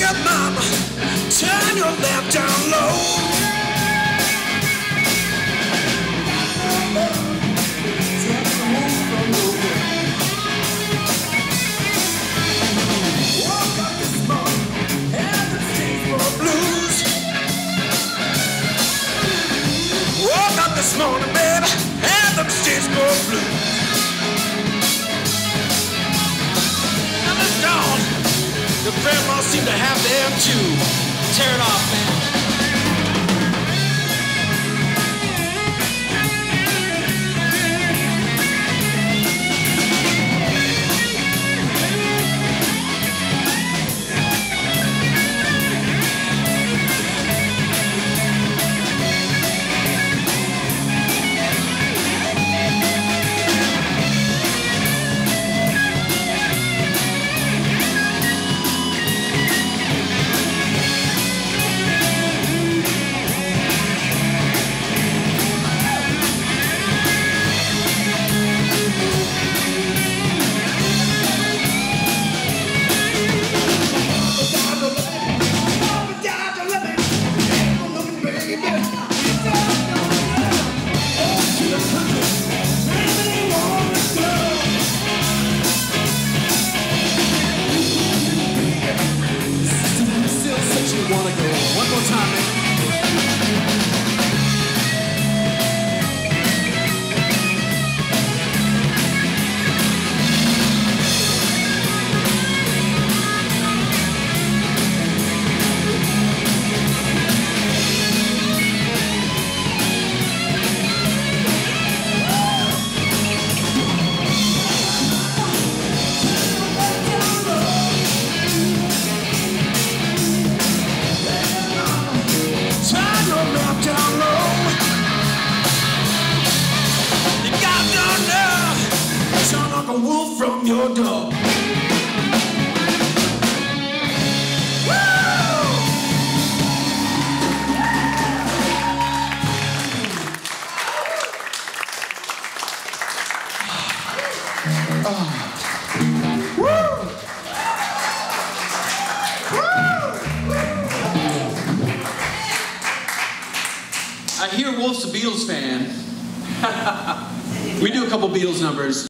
Well, mama, turn your lamp down low. Woke up this morning, had the Statesboro blues. Woke up this morning, baby, had the Statesboro blues. Now let's go on. The grandma seem to have them too. Tear it off, man. Wanna go one more time, man. A wolf from your door. I hear Wolf's a Beatles fan. We do a couple Beatles numbers.